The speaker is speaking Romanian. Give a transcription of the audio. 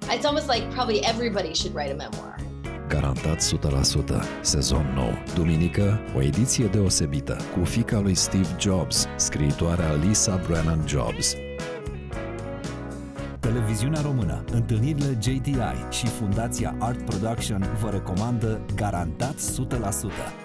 It's almost like probably everybody should write a memoir. Garantat 100%. Sezon nou. Duminică, o ediție deosebită cu fiica lui Steve Jobs, scriitoarea Lisa Brennan Jobs. Televiziunea Română, întâlnirile JTI și Fundația Art Production vă recomandă Garantat 100%.